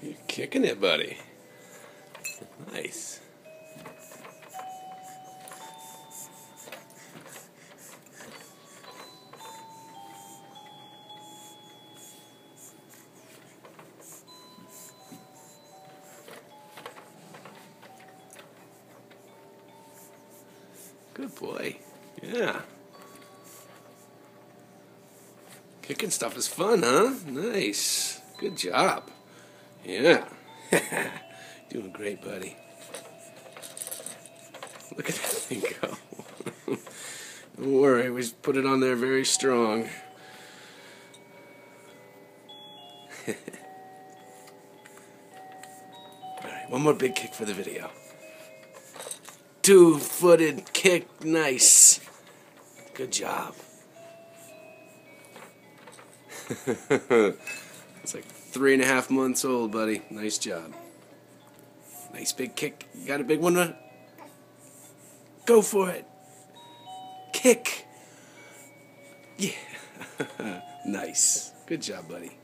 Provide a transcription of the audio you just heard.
You're kicking it, buddy. Nice. Good boy. Yeah. Kicking stuff is fun, huh? Nice. Good job. Yeah. Doing great, buddy. Look at that thing go. Don't worry, we put it on there very strong. Alright, one more big kick for the video. Two-footed kick, nice. Good job. It's like 3.5 months old, buddy. Nice job. Nice big kick. You got a big one? Go for it. Kick. Yeah. Nice. Good job, buddy.